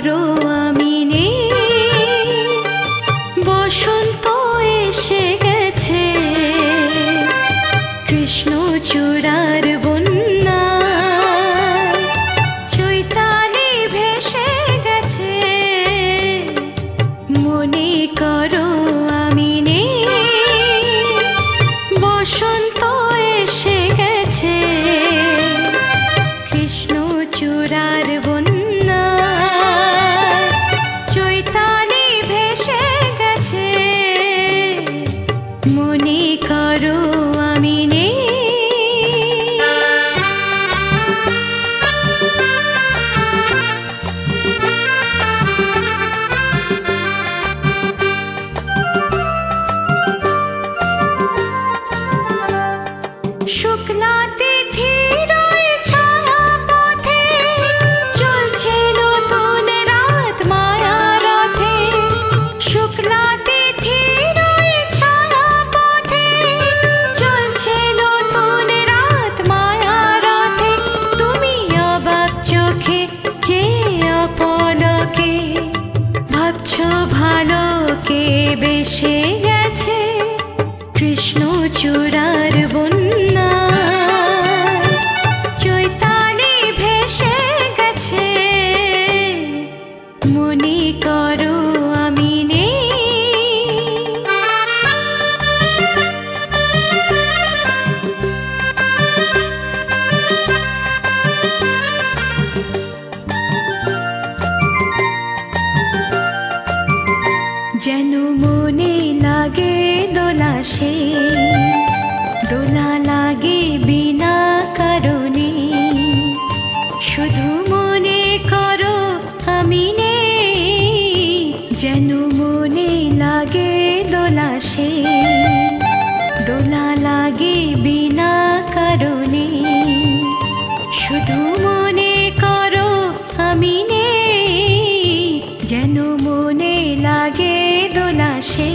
করো আমি নেই, বসন্ত এসে গেছে, কৃষ্ণ চূড়ার বন্যা চৈতালি ভেসে গেছে, মনে করো আমি নেই, বসন্ত এসে গেছে, কৃষ্ণ চূড়ার বন্যা চৈতালি ভেসে গেছে, মনে করো আমি নেই। শুক্লা তিথির ওই ছায়া পথে চলছে নতুন রাত মায়া রথে, শুক্লা তিথির ওই ছায়া পথে চলছে নতুন রাত মায়া রথে, তুমি অবাক চোখে যে অপলকে ভাবছো ভালোকে বেসে গেছে, কৃষ্ণ চূড়ার বন্যা চৈতালি ভেসে গেছে, মনে করো আমি নেই। যেন মনে লাগে দোলা সে, দোলা লাগে বিনা কারণে, শুধু মনে করো আমি নেই, যেন মনে লাগে দোলা সে, দোলা লাগে বিনা কারণে, শুধু মনে করো আমি নেই, যেন মনে লাগে দোলা সে।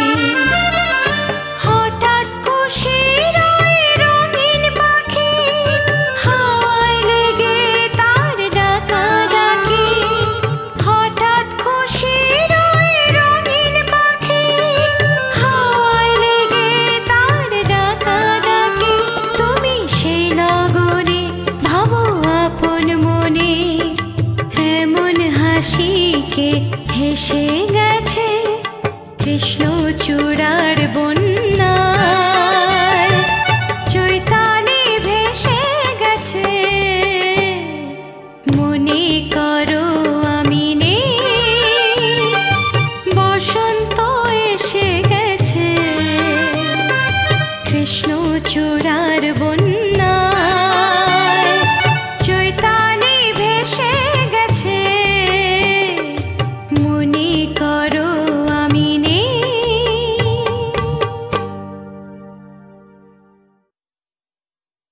হঠাৎ খুশির ওই রঙিন পাখি হাওয়ায় লেগে তার ডাকাডাকি, হঠাৎ খুশির ওই রঙিন পাখি হাওয়ায় লেগে তার ডাকাডাকি, তুমি সেই লগনে ভাবো আপন মনে, এমন হাসিকে হেসে গেছে, কৃষ্ণ চূড়া